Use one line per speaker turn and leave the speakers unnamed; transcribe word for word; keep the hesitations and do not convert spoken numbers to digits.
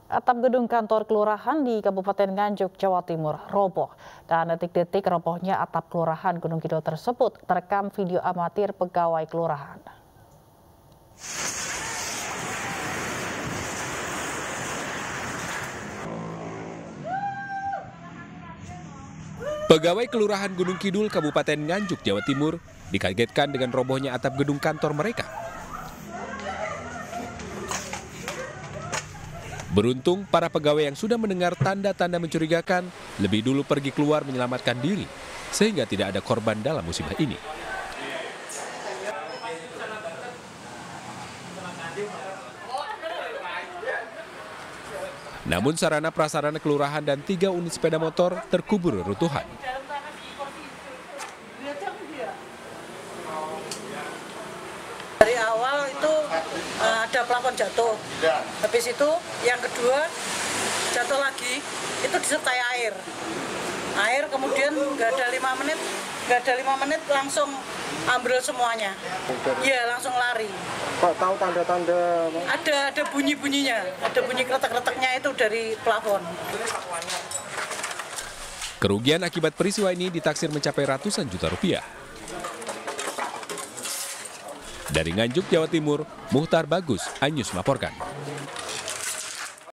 Atap gedung kantor kelurahan di Kabupaten Nganjuk, Jawa Timur roboh. Dan detik-detik robohnya atap kelurahan Gunung Kidul tersebut terekam video amatir pegawai kelurahan.
Pegawai Kelurahan Gunung Kidul, Kabupaten Nganjuk, Jawa Timur, dikagetkan dengan robohnya atap gedung kantor mereka. Beruntung, para pegawai yang sudah mendengar tanda-tanda mencurigakan lebih dulu pergi keluar menyelamatkan diri, sehingga tidak ada korban dalam musibah ini. Namun sarana prasarana kelurahan dan tiga unit sepeda motor terkubur reruntuhan.
Dari awal itu ada plafon jatuh, habis itu yang kedua jatuh lagi, itu disertai air. Air kemudian nggak ada lima menit, nggak ada lima menit langsung ambrol semuanya. Iya langsung lari.
Kok tahu tanda-tanda?
Ada ada bunyi-bunyinya, ada bunyi kretek-kreteknya itu dari plafon.
Kerugian akibat peristiwa ini ditaksir mencapai ratusan juta rupiah. Dari Nganjuk, Jawa Timur, Muhtar Bagus, Anyus melaporkan.